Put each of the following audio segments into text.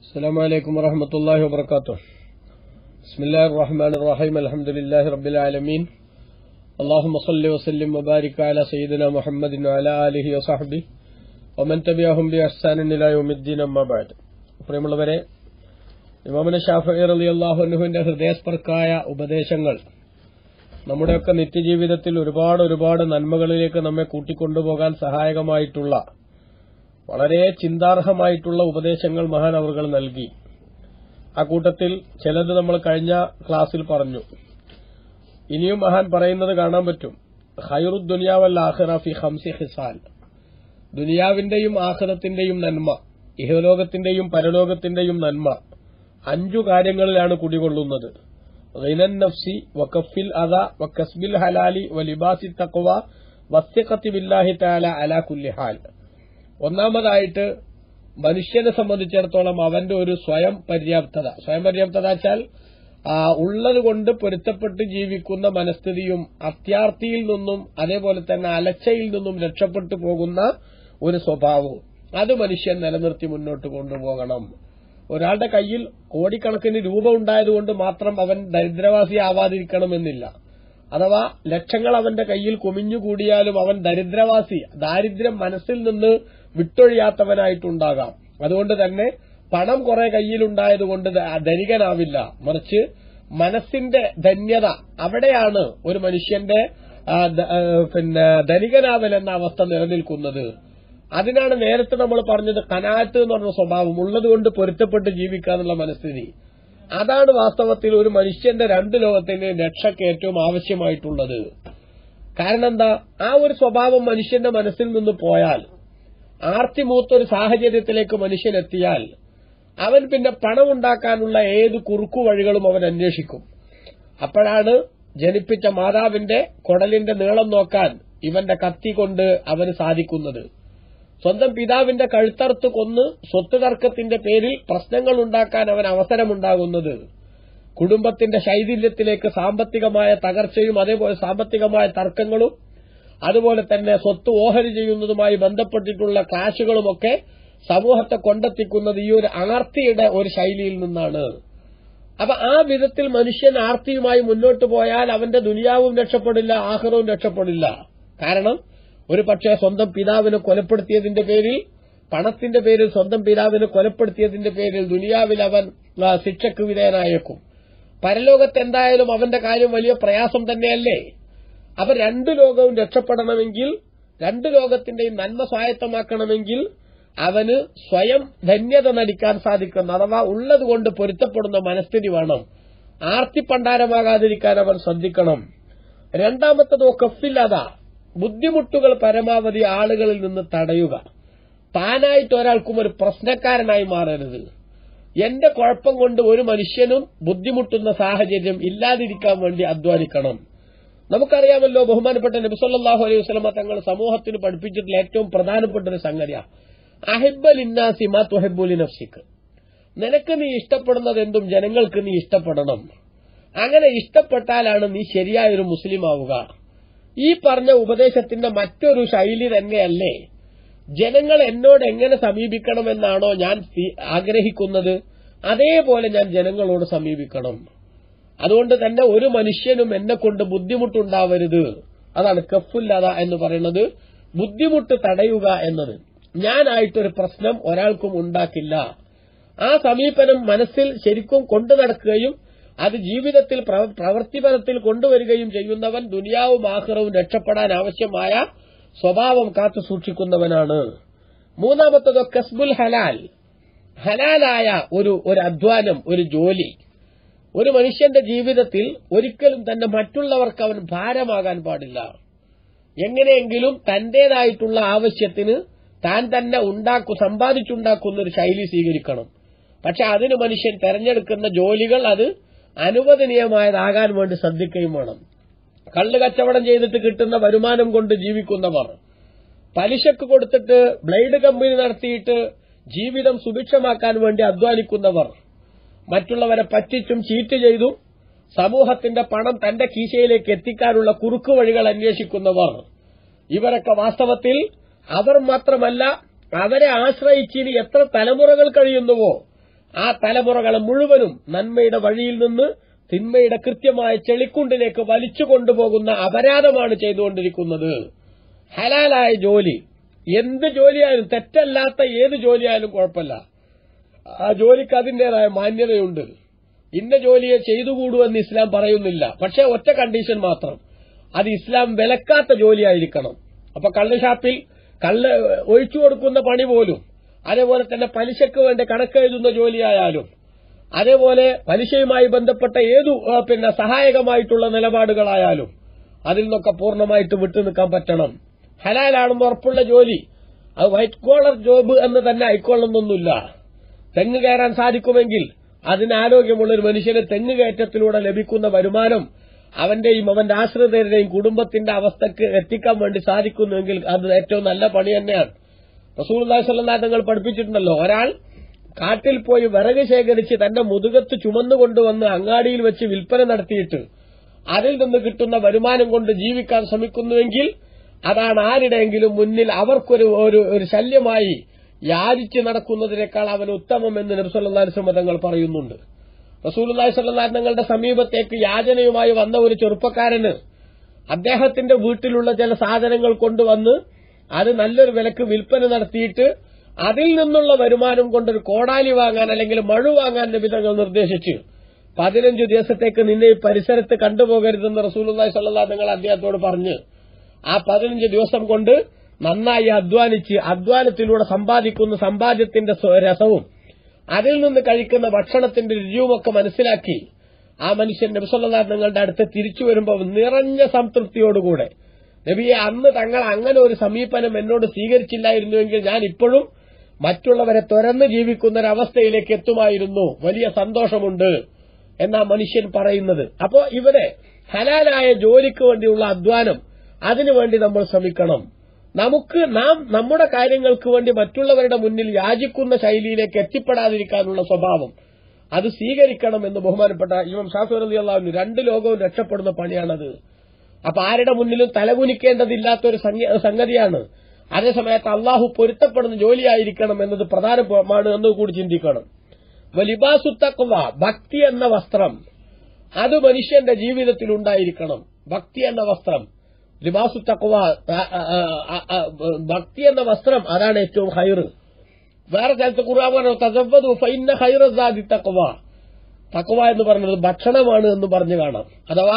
السلام عليكم ورحمة الله وبركاته. بسم الله الرحمن الرحيم. الحمد لله رب العالمين. اللهم صل وسلم وبارك على سيدنا محمد وعلى آله وصحبه ومن تبعهم بإحسان إلى يوم الدين أما بعد. പ്രിയമുള്ളവരെ, ഇമാം ഷാഫിഈ റളിയല്ലാഹു അൻഹുവിന്റെ ഹൃദയസ്പർക്കായ ഉപദേശങ്ങൾ നമ്മുടെയൊക്കെ നിത്യജീവിതത്തിൽ ഒരുപാട് നന്മകളിലേക്ക് നമ്മെ കൂട്ടിക്കൊണ്ടുപോകാൻ സഹായകമായിട്ടുള്ള വളരെ ചിന്താർഹമായിട്ടുള്ള ഉപദേശങ്ങൾ മഹാൻ അവർകൾ നൽകി. ആ കൂട്ടത്തിൽ ചിലത് നമ്മൾ കഴിഞ്ഞ ക്ലാസ്സിൽ പറഞ്ഞു. ഇനിയും മഹാൻ പറയുന്നത് കാണാൻ പറ്റും. ഖൈറുദ് ദുനിയ വൽ ആഖിറ ഫി ഖംസി ഖിസാൽ. ദുനിയാവിന്റെയും ആഖിറത്തിന്റെയും നന്മ, ഇഹലോകത്തിന്റെയും പരലോകത്തിന്റെയും നന്മ 5 കാര്യങ്ങളിലാണ് കുടികൊള്ളുന്നത്. ഗിനൻ നഫ്സി വകഫിൽ അദ വകസ്ബിൽ ഹലാലി വലിബാസി തഖ്വ വസ്തിഖതി ബില്ലാഹി തആല അലാ കുല്ലി ഹാൽ. ഒന്നാമതായിട്ട് മനുഷ്യനെ സംബന്ധിച്ചിടത്തോളം അവന്റെ ഒരു സ്വയം പര്യാപ്തത വെച്ചാൽ ഉള്ളത് കൊണ്ട് പൊരുത്തപ്പെട്ട് ജീവിക്കുന്ന മനസ്ഥിതിയും അത്യാർത്തിയിൽ നിന്നും അതേപോലെ തന്നെ അലച്ചയിൽ നിന്നും രക്ഷപ്പെട്ടു പോകുന്ന ഒരു സ്വഭാവവും അത് മനുഷ്യൻ നിലനിർത്തി മുന്നോട്ട് കൊണ്ടുപോകണം. ഒരാളുടെ കയ്യിൽ കോടിക്കണക്കിന് രൂപ ഉണ്ടായതുകൊണ്ട് മാത്രം അവൻ ദരിദ്രവാസി ആവാതിരിക്കണമെന്നില്ല. അഥവാ ലക്ഷങ്ങൾ അവന്റെ കയ്യിൽ കുമിഞ്ഞുകൂടിയാലും അവൻ ദരിദ്രവാസി, ദാരിദ്ര്യം മനസ്സിൽ നിന്ന് വിട്ടൊഴിയാത്തവനായിട്ടുണ്ടാകാം. അതുകൊണ്ട് തന്നെ പണം കുറെ കയ്യിലുണ്ടായതുകൊണ്ട് ധനികനാവില്ല. മറിച്ച് മനസ്സിന്റെ ധന്യത, അവിടെയാണ് ഒരു മനുഷ്യന്റെ ധനികനാവൽ എന്ന അവസ്ഥ നിലനിൽക്കുന്നത്. അതിനാണ് നേരത്തെ നമ്മൾ പറഞ്ഞത് ഖനാഅത്ത് എന്ന് പറഞ്ഞ സ്വഭാവം, ഉള്ളതുകൊണ്ട് പൊരുത്തപ്പെട്ട് ജീവിക്കാനുള്ള മനസ്ഥിതി. അതാണ് വാസ്തവത്തിൽ ഒരു മനുഷ്യന്റെ 2 ലോകത്തിന്റെ രക്ഷയ്ക്ക് ഏറ്റവും ആവശ്യമായിട്ടുള്ളത്. കാരണം എന്താ, ആ ഒരു സ്വഭാവം മനുഷ്യന്റെ മനസ്സിൽ നിന്ന് പോയാൽ, ആർത്തിമൂത്തൊരു സാഹചര്യത്തിലേക്ക് മനുഷ്യൻ എത്തിയാൽ, അവൻ പിന്നെ പണമുണ്ടാക്കാനുള്ള ഏത് കുറുക്കു വഴികളും അവൻ അന്വേഷിക്കും. അപ്പോഴാണ് ജനിപ്പിച്ച മാതാവിന്റെ കുടലിന്റെ നീളം നോക്കാൻ ഇവന്റെ കത്തി കൊണ്ട് അവന് സാധിക്കുന്നത്. സ്വന്തം പിതാവിന്റെ കഴുത്തറുത്ത് കൊന്ന് സ്വത്ത് തർക്കത്തിന്റെ പേരിൽ പ്രശ്നങ്ങൾ ഉണ്ടാക്കാൻ അവൻ അവസരമുണ്ടാകുന്നത്. കുടുംബത്തിന്റെ ശൈഥില്യത്തിലേക്ക് സാമ്പത്തികമായ തകർച്ചയും അതേപോലെ സാമ്പത്തികമായ തർക്കങ്ങളും അതുപോലെ തന്നെ സ്വത്ത് ഓഹരി ചെയ്യുന്നതുമായി ബന്ധപ്പെട്ടിട്ടുള്ള ക്ലാഷുകളുമൊക്കെ സമൂഹത്തെ കൊണ്ടെത്തിക്കുന്നത് ഈ ഒരു ആർത്തിയുടെ ഒരു ശൈലിയിൽ നിന്നാണ്. അപ്പൊ ആ വിധത്തിൽ മനുഷ്യൻ ആർത്തിയുമായി മുന്നോട്ട് പോയാൽ അവന്റെ ദുനിയാവും രക്ഷപ്പെടില്ല, ആഖിറവും രക്ഷപ്പെടില്ല. കാരണം ഒരു പക്ഷേ സ്വന്തം പിതാവിനെ കൊലപ്പെടുത്തിയതിന്റെ പേരിൽ, പണത്തിന്റെ പേരിൽ സ്വന്തം പിതാവിനെ കൊലപ്പെടുത്തിയതിന്റെ പേരിൽ ദുനിയാവിൽ അവൻ ശിക്ഷയ്ക്ക് വിധേയനായേക്കും. പരലോകത്ത് എന്തായാലും അവന്റെ കാര്യം വലിയ പ്രയാസം തന്നെയല്ലേ. അപ്പൊ 2 ലോകവും രക്ഷപ്പെടണമെങ്കിൽ, 2 ലോകത്തിന്റെയും നന്മ സ്വായത്തമാക്കണമെങ്കിൽ അവന് സ്വയം ധന്യത നടിക്കാൻ സാധിക്കുന്ന, അഥവാ ഉള്ളതുകൊണ്ട് പൊരുത്തപ്പെടുന്ന മനസ്ഥിതി വേണം. ആർത്തിപ്പണ്ടാരമാകാതിരിക്കാൻ അവൻ ശ്രദ്ധിക്കണം. രണ്ടാമത്തതോ കഫില്ലത, ബുദ്ധിമുട്ടുകൾ പരമാവധി ആളുകളിൽ നിന്ന് തടയുക. താനായിട്ട് ഒരാൾക്കും ഒരു പ്രശ്നക്കാരനായി മാറരുത്. എന്റെ കുഴപ്പം കൊണ്ട് ഒരു മനുഷ്യനും ബുദ്ധിമുട്ടുന്ന സാഹചര്യം ഇല്ലാതിരിക്കാൻ വേണ്ടി അധ്വാനിക്കണം. നമുക്കറിയാമല്ലോ, ബഹുമാനപ്പെട്ട നബി സല്ലല്ലാഹു അലൈഹി വസല്ലം തങ്ങൾ സമൂഹത്തിന് പഠിപ്പിച്ചിട്ടുള്ള ഏറ്റവും പ്രധാനപ്പെട്ട ഒരു സംഗതിയാണ് അഹിബ്ബ ലിന്നാസി മാ തുഹിബ്ബു ലിനഫ്സിക. നിനക്ക് നീ ഇഷ്ടപ്പെടുന്നത് എന്തും ജനങ്ങൾക്ക് നീ ഇഷ്ടപ്പെടണം. അങ്ങനെ ഇഷ്ടപ്പെട്ടാലാണ് നീ ശരിയായൊരു മുസ്ലിം ആവുക. ഈ പറഞ്ഞ ഉപദേശത്തിന്റെ മറ്റൊരു ശൈലി തന്നെയല്ലേ, ജനങ്ങൾ എന്നോട് എങ്ങനെ സമീപിക്കണമെന്നാണോ ഞാൻ ആഗ്രഹിക്കുന്നത്, അതേപോലെ ഞാൻ ജനങ്ങളോട് സമീപിക്കണം. അതുകൊണ്ട് തന്നെ ഒരു മനുഷ്യനും എന്നെ കൊണ്ട് ബുദ്ധിമുട്ടുണ്ടാവരുത്. അതാണ് കഫുല്ലത എന്ന് പറയുന്നത്, ബുദ്ധിമുട്ട് തടയുക എന്നത്. ഞാനായിട്ടൊരു പ്രശ്നം ഒരാൾക്കും ഉണ്ടാക്കില്ല. ആ സമീപനം മനസ്സിൽ ശരിക്കും കൊണ്ടു നടക്കുകയും അത് ജീവിതത്തിൽ പ്രവൃത്തിപരത്തിൽ കൊണ്ടുവരികയും ചെയ്യുന്നവൻ ദുനിയാവും ആഖിറവും രക്ഷപ്പെടാൻ ആവശ്യമായ സ്വഭാവം കാത്തു സൂക്ഷിക്കുന്നവനാണ്. മൂന്നാമത്തത് കസ്ബുൽ ഹലാൽ, ഹലാലായ ഒരു അധ്വാനം, ഒരു ജോലി. ഒരു മനുഷ്യന്റെ ജീവിതത്തിൽ ഒരിക്കലും തന്നെ മറ്റുള്ളവർക്ക് അവൻ ഭാരമാകാൻ പാടില്ല. എങ്ങനെയെങ്കിലും തന്റേതായിട്ടുള്ള ആവശ്യത്തിന് താൻ തന്നെ സമ്പാദിച്ചുണ്ടാക്കുന്ന ഒരു ശൈലി സ്വീകരിക്കണം. പക്ഷെ അതിന് മനുഷ്യൻ തെരഞ്ഞെടുക്കുന്ന ജോലികൾ അത് അനുവദനീയമായതാകാൻ വേണ്ടി ശ്രദ്ധിക്കുകയും വേണം. കള്ള് കച്ചവടം ചെയ്തിട്ട് കിട്ടുന്ന വരുമാനം കൊണ്ട് ജീവിക്കുന്നവർ, പലിശക്ക് കൊടുത്തിട്ട് ബ്ലേഡ് കമ്പനി നടത്തിയിട്ട് ജീവിതം സുഭിക്ഷമാക്കാൻ വേണ്ടി അധ്വാനിക്കുന്നവർ, മറ്റുള്ളവരെ പറ്റിച്ചും ചീറ്റ് ചെയ്തും സമൂഹത്തിന്റെ പണം തന്റെ കീശയിലേക്ക് എത്തിക്കാനുള്ള കുറുക്കുവഴികൾ അന്വേഷിക്കുന്നവർ, ഇവരൊക്കെ വാസ്തവത്തിൽ അവർ മാത്രമല്ല, അവരെ ആശ്രയിച്ചിന് എത്ര തലമുറകൾ കഴിയുന്നുവോ ആ തലമുറകളെ മുഴുവനും നന്മയുടെ വഴിയിൽ നിന്ന് തിന്മയുടെ കൃത്യമായ ചെളിക്കുണ്ടിലേക്ക് വലിച്ചു കൊണ്ടുപോകുന്ന അപരാധമാണ് ചെയ്തുകൊണ്ടിരിക്കുന്നത്. ഹലാലായ ജോലി, എന്ത് ജോലിയായാലും, തെറ്റല്ലാത്ത ഏത് ജോലിയായാലും കുഴപ്പമില്ല, ആ ജോലിക്ക് അതിന്റേതായ മാന്യതയുണ്ട്. ഇന്ന ജോലിയെ ചെയ്തുകൂടുവെന്ന് ഇസ്ലാം പറയുന്നില്ല. പക്ഷെ ഒറ്റ കണ്ടീഷൻ മാത്രം, അത് ഇസ്ലാം വിലക്കാത്ത ജോലിയായിരിക്കണം. അപ്പൊ കള്ളുഷാപ്പിൽ കള്ള് ഒഴിച്ചു കൊടുക്കുന്ന പണി പോലും, അതേപോലെ തന്നെ പലിശയ്ക്ക് വേണ്ടി കണക്കെഴുതുന്ന ജോലിയായാലും, അതേപോലെ പലിശയുമായി ബന്ധപ്പെട്ട ഏതു സഹായകമായിട്ടുള്ള നിലപാടുകളായാലും അതിൽ നിന്നൊക്കെ പൂർണ്ണമായിട്ട് വിട്ടുനിൽക്കാൻ പറ്റണം. ഹലാലാണെന്ന് ഉറപ്പുള്ള ജോലി, അത് വൈറ്റ് കോളർ ജോബ് എന്ന് തന്നെ ആയിക്കൊള്ളുന്നൊന്നുമില്ല. തെങ്ങ് കയറാൻ സാധിക്കുമെങ്കിൽ അതിന് ആരോഗ്യമുള്ളൊരു മനുഷ്യന് തെങ്ങ് കയറ്റത്തിലൂടെ ലഭിക്കുന്ന വരുമാനം അവന്റെയും അവന്റെ ആശ്രിതരുടെയും കുടുംബത്തിന്റെ അവസ്ഥക്ക് എത്തിക്കാൻ വേണ്ടി സാധിക്കുന്നുവെങ്കിൽ അത് ഏറ്റവും നല്ല പണി തന്നെയാണ്. റസൂലുള്ളാഹി സ്വല്ലല്ലാഹു അലൈഹി വസല്ലം തങ്ങൾ പഠിപ്പിച്ചിട്ടുണ്ടല്ലോ, ഒരാൾ കാട്ടിൽ പോയി വിറക് ശേഖരിച്ച് തന്റെ മുതുകത്ത് ചുമന്നുകൊണ്ടുവന്ന് അങ്ങാടിയിൽ വെച്ച് വിൽപ്പന നടത്തിയിട്ട് അതിൽ നിന്ന് കിട്ടുന്ന വരുമാനം കൊണ്ട് ജീവിക്കാൻ ശ്രമിക്കുന്നുവെങ്കിൽ അതാണ് ആരുടെയെങ്കിലും മുന്നിൽ അവർക്കൊരു ഒരു ശല്യമായി യാചിച്ച് നടക്കുന്നതിനേക്കാൾ അവന് ഉത്തമം എന്ന് നബി സല്ലല്ലാഹു അലൈഹി വസല്ലം തങ്ങൾ പറയുന്നുണ്ട്. റസൂലുള്ളാഹി സ്വല്ലല്ലാഹു അലൈഹി വസല്ലം തങ്ങളുടെ സമീപത്തേക്ക് യാചനയുമായി വന്ന ഒരു ചെറുപ്പക്കാരന് അദ്ദേഹത്തിന്റെ വീട്ടിലുള്ള ചില സാധനങ്ങൾ കൊണ്ടുവന്ന് അത് നല്ലൊരു വിലക്ക് വിൽപ്പന നടത്തിയിട്ട് അതിൽ നിന്നുള്ള വരുമാനം കൊണ്ടൊരു കോടാലി വാങ്ങാൻ അല്ലെങ്കിൽ മഴു വാങ്ങാൻ നബി തങ്ങൾ നിർദ്ദേശിച്ചു. 15 ദിവസത്തേക്ക് നിന്നെ ഈ പരിസരത്ത് കണ്ടുപോകരുതെന്ന് റസൂലുള്ളാഹി സ്വല്ലല്ലാഹു അലൈഹി വസല്ലം തങ്ങൾ അദ്ദേഹത്തോട് പറഞ്ഞു. ആ 15 ദിവസം കൊണ്ട് നന്നായി അധ്വാനിച്ച് അധ്വാനത്തിലൂടെ സമ്പാദിക്കുന്ന സമ്പാദ്യത്തിന്റെ രസവും അതിൽ നിന്ന് കഴിക്കുന്ന ഭക്ഷണത്തിന്റെ രുചിയുമൊക്കെ മനസ്സിലാക്കി ആ മനുഷ്യൻ നബി സല്ലല്ലാഹു അലൈഹി വസല്ലം തങ്ങളുടെ അടുത്ത് തിരിച്ചു വരുമ്പോൾ നിറഞ്ഞ സംതൃപ്തിയോടുകൂടെ, നബിയെ, അന്ന് തങ്ങൾ അങ്ങനെ ഒരു സമീപനം എന്നോട് സ്വീകരിച്ചില്ലായിരുന്നുവെങ്കിൽ ഞാൻ ഇപ്പോഴും മറ്റുള്ളവരെ തുറന്ന് ജീവിക്കുന്ന ഒരവസ്ഥയിലേക്ക് എത്തുമായിരുന്നു, വലിയ സന്തോഷമുണ്ട് എന്നാ മനുഷ്യൻ പറയുന്നത്. അപ്പോ ഇവിടെ ഹലാലായ ജോലിക്ക് വേണ്ടിയുള്ള അധ്വാനം, അതിനുവേണ്ടി നമ്മൾ ശ്രമിക്കണം. നമ്മുടെ കാര്യങ്ങൾക്ക് വേണ്ടി മറ്റുള്ളവരുടെ മുന്നിൽ യാചിക്കുന്ന ശൈലിയിലേക്ക് എത്തിപ്പെടാതിരിക്കാനുള്ള സ്വഭാവം അത് സ്വീകരിക്കണം എന്ന് ബഹുമാനപ്പെട്ട ഇമാം ഷാഫി റളിയല്ലാഹു അൻഹു, 2 ലോകവും രക്ഷപ്പെടുന്ന പണിയാണത്. അപ്പൊ ആരുടെ മുന്നിലും തലകുനിക്കേണ്ടതില്ലാത്തൊരു സംഗതിയാണ്. അതേസമയത്ത് അള്ളാഹു പൊരുത്തപ്പെടുന്ന ജോലിയായിരിക്കണം എന്നത് പ്രധാനമാണ് എന്ന് കൂടി ചിന്തിക്കണം. വലിബാസു തഖ്വ, ഭക്തി എന്ന വസ്ത്രം, അത് മനുഷ്യന്റെ ജീവിതത്തിൽ ഉണ്ടായിരിക്കണം. ഭക്തി എന്ന വസ്ത്രം, ലിബാസു തഖ്വ, ഭക്തി എന്ന വസ്ത്രം, അതാണ് ഏറ്റവും ഖൈറ്. വേറെ സ്ഥലത്ത് ഖുർആൻ പറഞ്ഞു, തസവ്വദു ഫഇന്ന ഖൈറ സാദി തഖ്വ. തഖ്വ എന്ന് പറഞ്ഞത് ഭക്ഷണമാണ് എന്ന് പറഞ്ഞു കാണാം. അഥവാ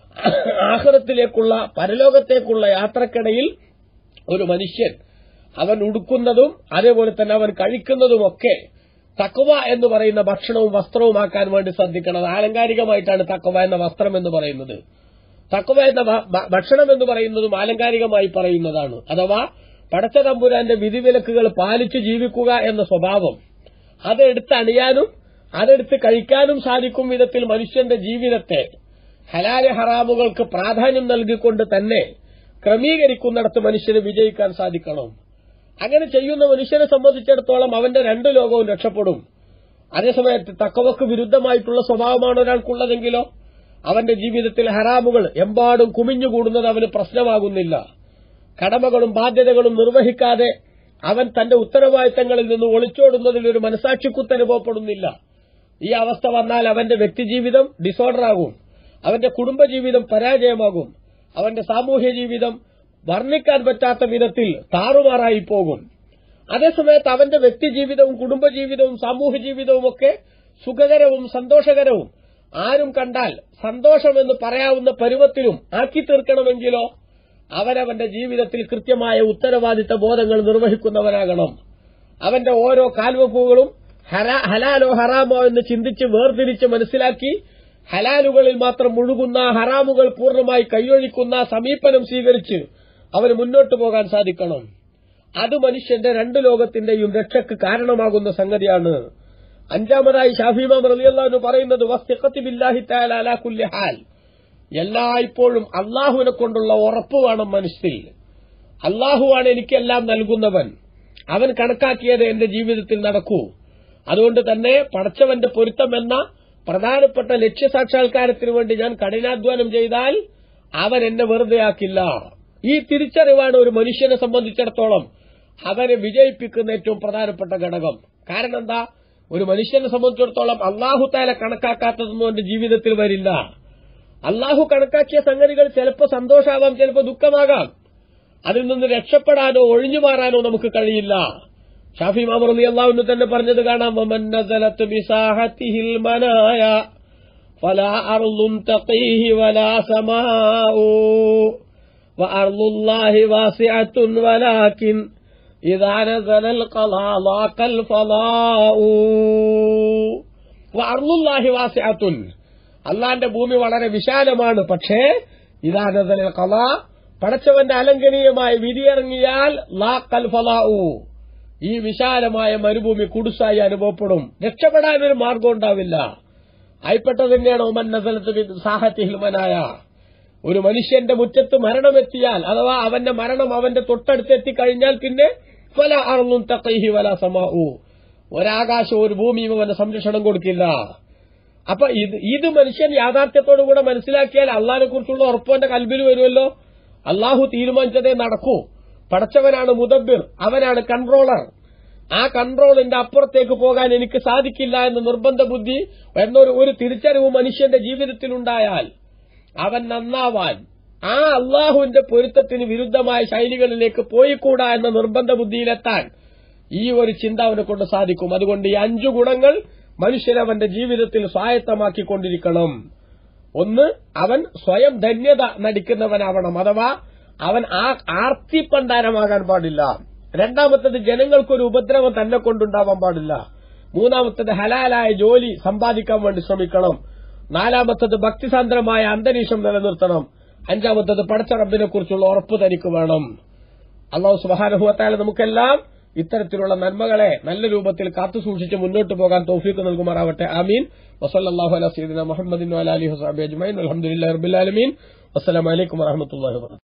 ആഖിറത്തിലേക്കുള്ള, പരലോകത്തേക്കുള്ള യാത്രക്കിടയിൽ ഒരു മനുഷ്യൻ അവൻ ഉടുക്കുന്നതും അതേപോലെ തന്നെ അവൻ കഴിക്കുന്നതുമൊക്കെ തഖ്വ എന്ന് പറയുന്ന ഭക്ഷണവും വസ്ത്രവുമാക്കാൻ വേണ്ടി ശ്രദ്ധിക്കണം. ആലങ്കാരികമായിട്ടാണ് തഖ്വ എന്ന വസ്ത്രം എന്ന് പറയുന്നത്. തഖ്വ എന്ന ഭക്ഷണം എന്ന് പറയുന്നതും ആലങ്കാരികമായി പറയുന്നതാണ്. അഥവാ പടച്ച തമ്പുരാന്റെ വിധിവിലക്കുകൾ പാലിച്ചു ജീവിക്കുക എന്ന സ്വഭാവം അതെടുത്ത് അണിയാനും അതെടുത്ത് കഴിക്കാനും സാധിക്കും വിധത്തിൽ മനുഷ്യന്റെ ജീവിതത്തെ ഹലാല് ഹറാമുകൾക്ക് പ്രാധാന്യം നൽകിക്കൊണ്ട് തന്നെ ക്രമീകരിക്കുന്നിടത്ത് മനുഷ്യന് വിജയിക്കാൻ സാധിക്കണം. അങ്ങനെ ചെയ്യുന്ന മനുഷ്യനെ സംബന്ധിച്ചിടത്തോളം അവന്റെ 2 ലോകവും രക്ഷപ്പെടും. അതേസമയത്ത് തഖ്വക്ക് വിരുദ്ധമായിട്ടുള്ള സ്വഭാവമാണ് ഒരാൾക്കുള്ളതെങ്കിലോ അവന്റെ ജീവിതത്തിൽ ഹറാമുകൾ എമ്പാടും കുമിഞ്ഞുകൂടുന്നത് അവന് പ്രശ്നമാകുന്നില്ല. കടമകളും ബാധ്യതകളും നിർവഹിക്കാതെ അവൻ തന്റെ ഉത്തരവാദിത്തങ്ങളിൽ നിന്ന് ഒളിച്ചോടുന്നതിൽ ഒരു മനസാക്ഷിക്കുത്ത് അനുഭവപ്പെടുന്നില്ല. ഈ അവസ്ഥ വന്നാൽ അവന്റെ വ്യക്തിജീവിതം ഡിസോർഡറാകും, അവന്റെ കുടുംബജീവിതം പരാജയമാകും, അവന്റെ സാമൂഹ്യ ജീവിതം വർണ്ണിക്കാൻ പറ്റാത്ത വിധത്തിൽ താറുമാറായി പോകും. അതേസമയത്ത് അവന്റെ വ്യക്തിജീവിതവും കുടുംബജീവിതവും സാമൂഹ്യ ജീവിതവും ഒക്കെ സുഖകരവും സന്തോഷകരവും ആരും കണ്ടാൽ സന്തോഷമെന്ന് പറയാവുന്ന പരുവത്തിലും ആക്കി തീർക്കണമെങ്കിലോ അവനവന്റെ ജീവിതത്തിൽ കൃത്യമായ ഉത്തരവാദിത്ത ബോധങ്ങൾ നിർവഹിക്കുന്നവനാകണം. അവന്റെ ഓരോ കാൽവെപ്പുകളും ഹലാലോ ഹറാമോ എന്ന് ചിന്തിച്ച് വേർതിരിച്ച് മനസ്സിലാക്കി ഹലാലുകളിൽ മാത്രം മുഴുകുന്ന, ഹറാമുകൾ പൂർണ്ണമായി കൈയൊഴിക്കുന്ന സമീപനം സ്വീകരിച്ച് അവന് മുന്നോട്ടു പോകാൻ സാധിക്കണം. അത് മനുഷ്യന്റെ 2 ലോകത്തിന്റെയും രക്ഷയ്ക്ക് കാരണമാകുന്ന സംഗതിയാണ്. 5-മതായി ഷാഫി ഇമാം റളിയല്ലാഹു അൻഹു പറയുന്നത്, വസ്തിഖത്തി ബില്ലാഹി തആല അലാ കുല്ലി ഹാൽ, എല്ലായ്പ്പോഴും അള്ളാഹുവിനെ കൊണ്ടുള്ള ഉറപ്പ് വേണം മനസ്സിൽ. അള്ളാഹുവാണ് എനിക്കെല്ലാം നൽകുന്നവൻ, അവൻ കണക്കാക്കിയത് എന്റെ ജീവിതത്തിൽ നടക്കൂ. അതുകൊണ്ട് തന്നെ പടച്ചവന്റെ പൊരുത്തം എന്ന പ്രധാനപ്പെട്ട ലക്ഷ്യസാക്ഷാത്കാരത്തിന് വേണ്ടി ഞാൻ കഠിനാധ്വാനം ചെയ്താൽ അവൻ എന്നെ വെറുതെയാക്കില്ല. ഈ തിരിച്ചറിവാണ് ഒരു മനുഷ്യനെ സംബന്ധിച്ചിടത്തോളം അവനെ വിജയിപ്പിക്കുന്ന ഏറ്റവും പ്രധാനപ്പെട്ട ഘടകം. കാരണം എന്താ? ഒരു മനുഷ്യനെ സംബന്ധിച്ചിടത്തോളം അള്ളാഹു താല കണക്കാക്കാത്തതൊന്നും അവന്റെ ജീവിതത്തിൽ വരില്ല. അള്ളാഹു കണക്കാക്കിയ സംഗതികൾ ചിലപ്പോൾ സന്തോഷമാകാം, ചിലപ്പോൾ ദുഃഖമാകാം. അതിൽ നിന്ന് രക്ഷപ്പെടാനോ ഒഴിഞ്ഞു മാറാനോ നമുക്ക് കഴിയില്ല. ഷാഫി ഇമാം റളിയല്ലാഹു അൻഹു തന്നെ പറഞ്ഞത് കാണാം, വമൻ നസലത് ബിസാഹതിഹിൽ മനായ ഫലാ അർളുൻ തഖീഹി വലാ സമാഉ വഅർളുല്ലാഹി വാസിഅത്തുൻ വലാകിൻ ഇദാ നസലൽ ഖലാ ളാഖൽ ഫലാഉ വഅർളുല്ലാഹി വാസിഅത്തുൻ, അല്ലാഹുവിന്റെ ഭൂമി വളരെ വിശാലമാണ്. പക്ഷേ ഇദാ നസലൽ ഖലാ, പടച്ചവന്റെ അലംഘനീയമായ വിധിയിറങ്ങിയാൽ ളാഖൽ ഫലാഉ, ഈ വിശാലമായ മരുഭൂമി കുടുസായി അനുഭവപ്പെടും. രക്ഷപ്പെടാനൊരു മാർഗം ഉണ്ടാവില്ല. ആയിപ്പെട്ടത് തന്നെയാണ് ഒമൻ നസലത്ത് ബിസാഹതിഹിൽ മനായ. ഒരു മനുഷ്യന്റെ മുറ്റത്ത് മരണമെത്തിയാൽ, അഥവാ അവന്റെ മരണം അവന്റെ തൊട്ടടുത്തെത്തിക്കഴിഞ്ഞാൽ പിന്നെ ഫലാ അർളുൻ തഖീഹി വലാ സമാഉ, ഒരാകാശവും ഒരു ഭൂമിയും അവന് സംരക്ഷണം കൊടുക്കില്ല. അപ്പൊ ഇത് മനുഷ്യൻ യാഥാർത്ഥ്യത്തോടുകൂടെ മനസ്സിലാക്കിയാൽ അള്ളാഹിനെ കുറിച്ചുള്ള ഉറപ്പവന്റെ കൽബിൽ വരുമല്ലോ. അള്ളാഹു തീരുമാനിച്ചതേ നടക്കൂ. പടച്ചവനാണ് മുദബ്ബിർ, അവനാണ് കൺട്രോളർ. ആ കൺട്രോളിന്റെ അപ്പുറത്തേക്ക് പോകാൻ എനിക്ക് സാധിക്കില്ല എന്ന നിർബന്ധ ബുദ്ധി എന്നൊരു തിരിച്ചറിവ് മനുഷ്യന്റെ ജീവിതത്തിലുണ്ടായാൽ അവൻ നന്നാവാൻ, ആ അള്ളാഹുവിന്റെ പൊരുത്തത്തിന് വിരുദ്ധമായ ശൈലികളിലേക്ക് പോയിക്കൂടാ എന്ന നിർബന്ധ ബുദ്ധിയിലെത്താൻ ഈ ഒരു ചിന്ത അവനെ കൊണ്ട് സാധിക്കും. അതുകൊണ്ട് ഈ 5 ഗുണങ്ങൾ മനുഷ്യനവന്റെ ജീവിതത്തിൽ സ്വായത്തമാക്കിക്കൊണ്ടിരിക്കണം. ഒന്ന്, അവൻ സ്വയം ധന്യത നടിക്കുന്നവനാവണം, അഥവാ അവൻ ആർത്തിപ്പണ്ടാരമാകാൻ പാടില്ല. രണ്ടാമത്തത്, ജനങ്ങൾക്കൊരു ഉപദ്രവം തന്നെ കൊണ്ടുണ്ടാവാൻ പാടില്ല. മൂന്നാമത്തത്, ഹലാലായ ജോലി സമ്പാദിക്കാൻ വേണ്ടി ശ്രമിക്കണം. നാലാമത്തത്, ഭക്തിസാന്ദ്രമായ അന്തരീക്ഷം നിലനിർത്തണം. അഞ്ചാമത്തത്, പടച്ച റബ്ബിനെ കുറിച്ചുള്ള ഉറപ്പ് തനിക്ക് വേണം. അല്ലാഹു സുബ്ഹാനഹു വ തആല നമുക്കെല്ലാം ഇത്തരത്തിലുള്ള നന്മകളെ നല്ല രൂപത്തിൽ കാത്തുസൂക്ഷിച്ച് മുന്നോട്ട് പോകാൻ തൗഫീഖ് നൽകുമാറാവട്ടെ. ആമീൻ. വസല്ലല്ലാഹു അലാ സയ്യിദിനാ മുഹമ്മദിൻ വഅലാ ആലിഹി വസഹ്ബിഹി അജ്മഈൻ. അൽഹംദുലില്ലാഹി റബ്ബിൽ ആലമീൻ. അസ്സലാമു അലൈക്കും വറഹ്മത്തുള്ളാഹി വബറകാതുഹു.